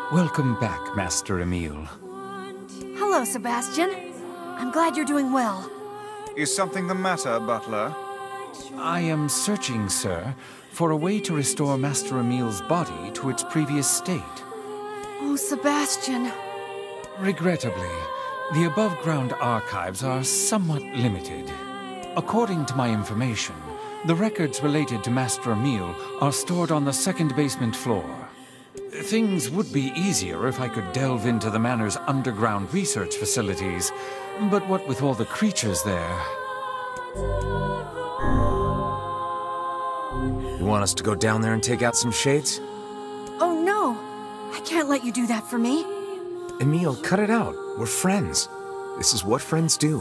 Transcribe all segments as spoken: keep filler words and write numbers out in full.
Welcome back, Master Emile. Hello, Sebastian. I'm glad you're doing well. Is something the matter, Butler? I am searching, sir, for a way to restore Master Emile's body to its previous state. Oh, Sebastian. Regrettably, the above-ground archives are somewhat limited. According to my information, the records related to Master Emile are stored on the second basement floor. Things would be easier if I could delve into the Manor's underground research facilities, but what with all the creatures there... You want us to go down there and take out some shades? Oh, no. I can't let you do that for me. Emile, cut it out. We're friends. This is what friends do.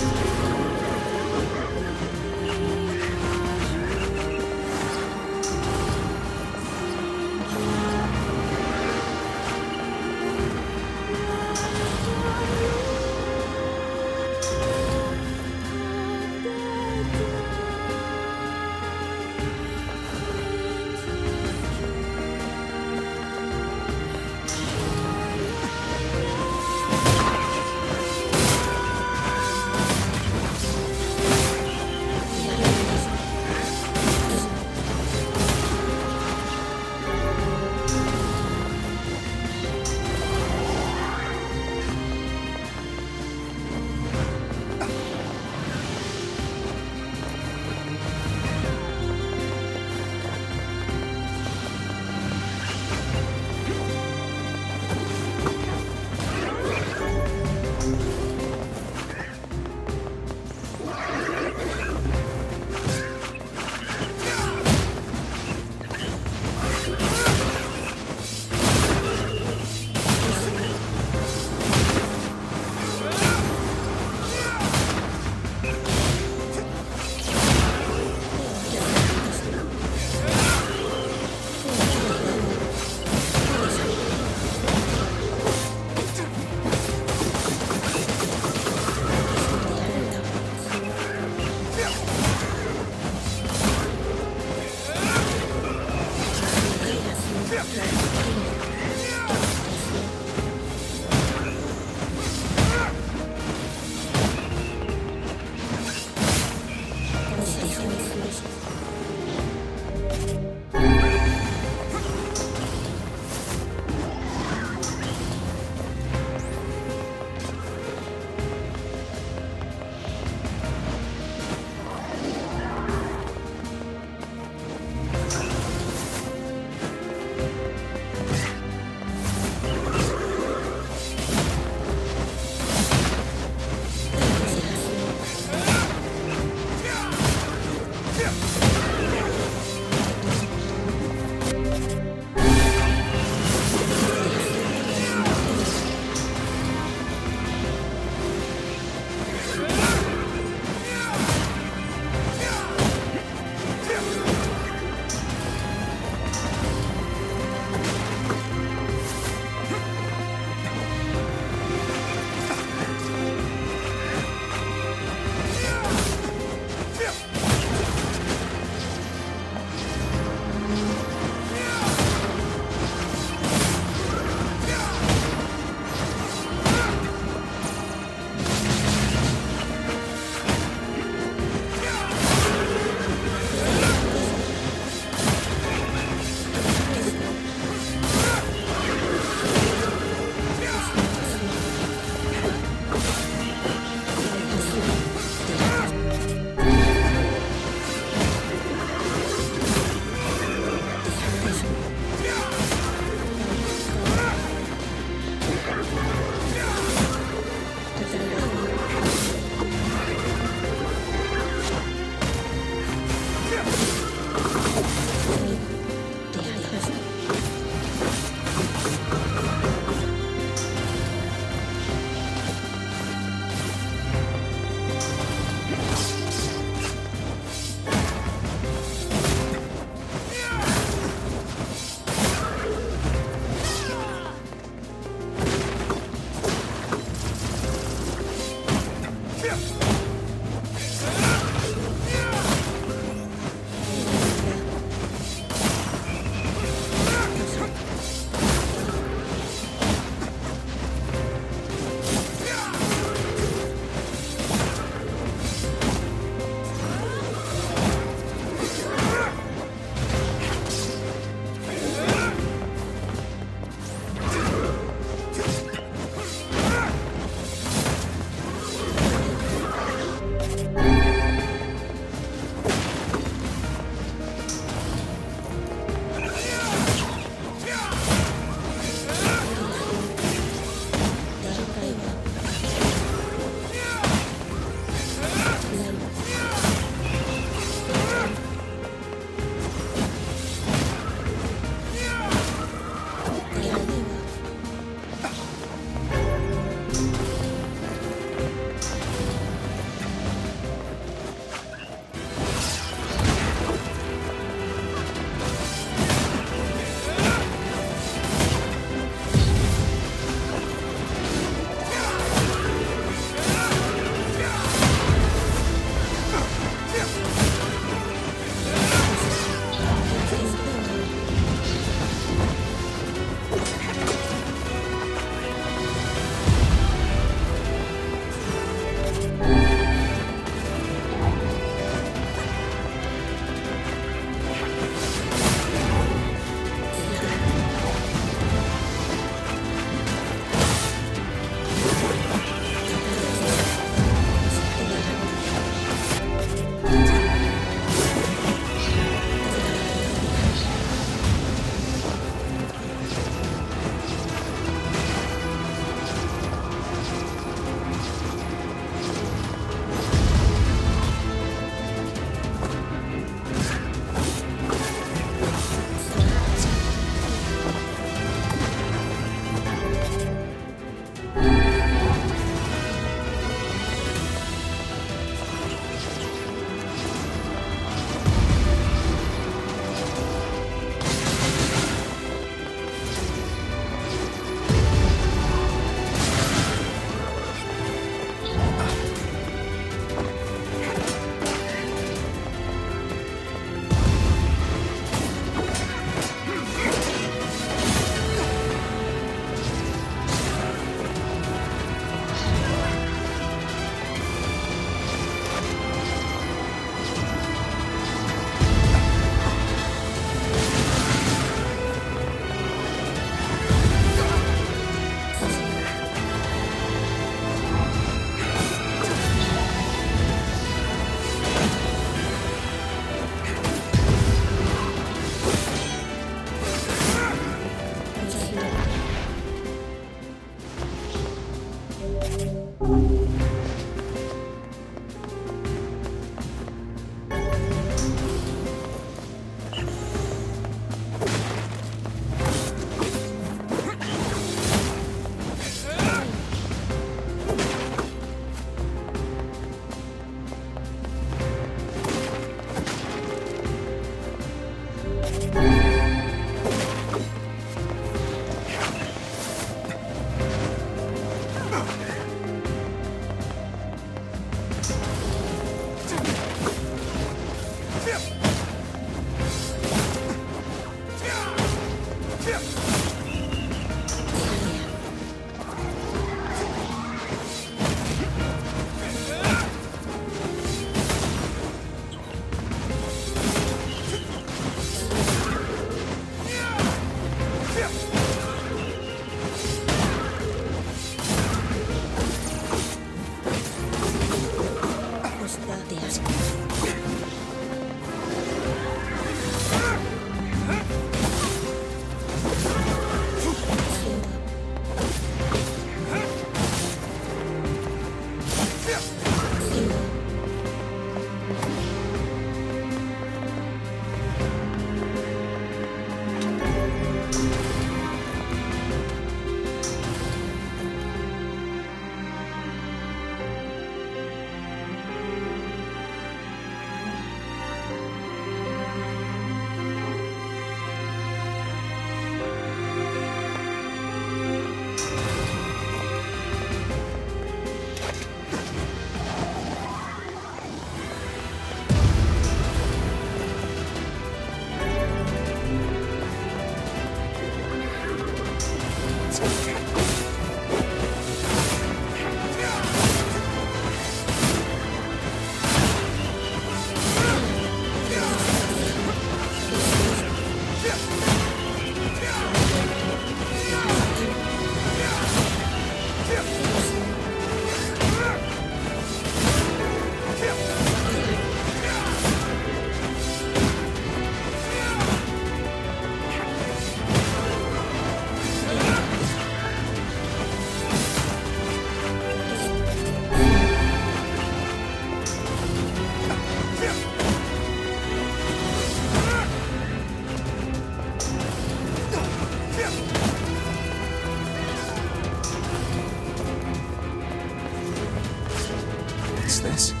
This?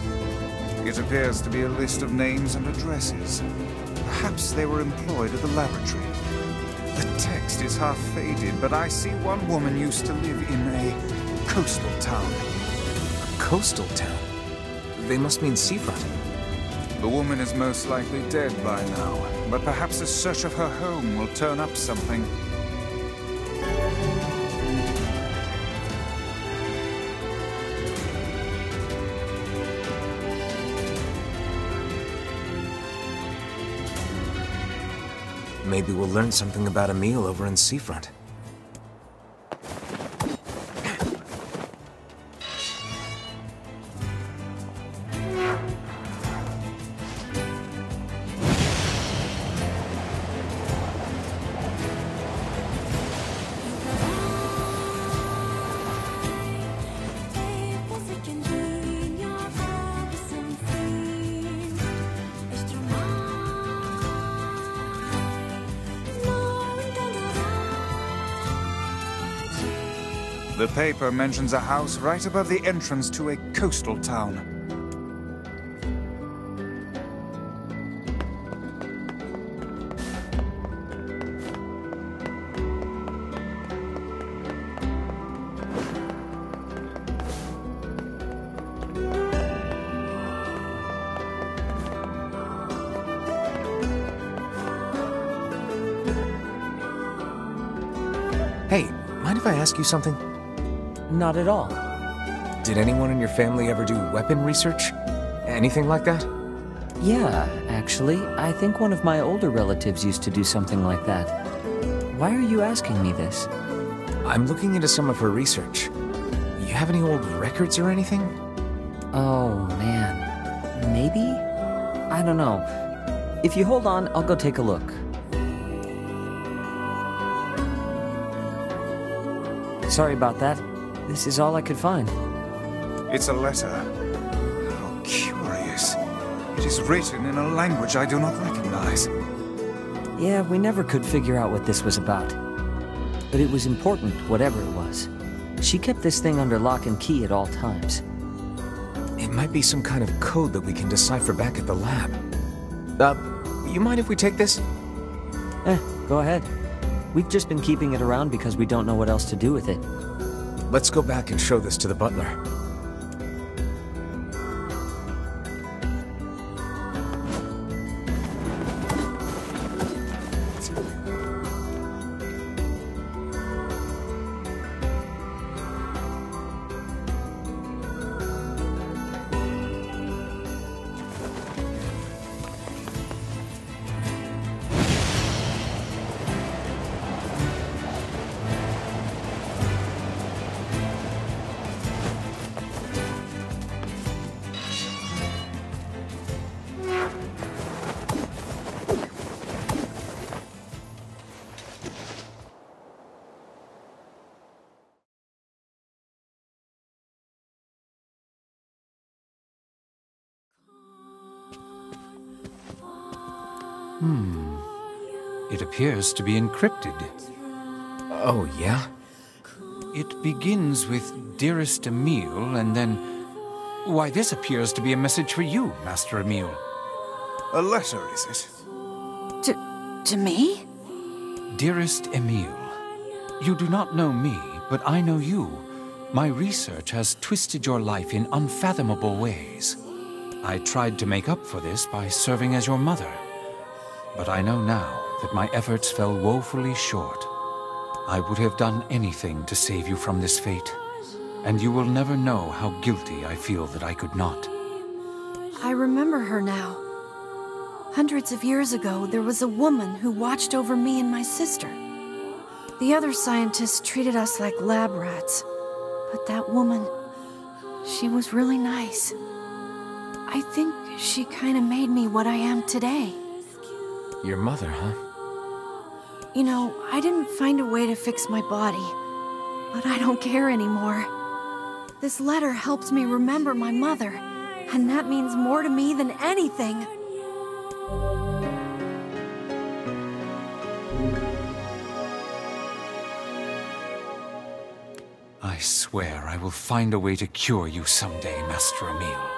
It appears to be a list of names and addresses. Perhaps they were employed at the laboratory. The text is half faded, but I see one woman used to live in a coastal town. A coastal town? They must mean seafront. The woman is most likely dead by now, but perhaps a search of her home will turn up something. Maybe we'll learn something about Emil over in Seafront. The paper mentions a house right above the entrance to a coastal town. Hey, mind if I ask you something? Not at all. Did anyone in your family ever do weapon research? Anything like that? Yeah, actually, I think one of my older relatives used to do something like that. Why are you asking me this? I'm looking into some of her research. You have any old records or anything? Oh, man. Maybe? I don't know. If you hold on, I'll go take a look. Sorry about that. This is all I could find. It's a letter. How curious. It is written in a language I do not recognize. Yeah, we never could figure out what this was about. But it was important, whatever it was. She kept this thing under lock and key at all times. It might be some kind of code that we can decipher back at the lab. Uh, you mind if we take this? Eh, go ahead. We've just been keeping it around because we don't know what else to do with it. Let's go back and show this to the butler. Hmm. It appears to be encrypted. Oh, yeah? It begins with Dearest Emile, and then... Why, this appears to be a message for you, Master Emile. A letter, is it? To... to me? Dearest Emile, you do not know me, but I know you. My research has twisted your life in unfathomable ways. I tried to make up for this by serving as your mother. But I know now that my efforts fell woefully short. I would have done anything to save you from this fate, and you will never know how guilty I feel that I could not. I remember her now. Hundreds of years ago, there was a woman who watched over me and my sister. The other scientists treated us like lab rats, but that woman, she was really nice. I think she kind of made me what I am today. Your mother, huh? You know, I didn't find a way to fix my body, but I don't care anymore. This letter helps me remember my mother, and that means more to me than anything. I swear I will find a way to cure you someday, Master Emile.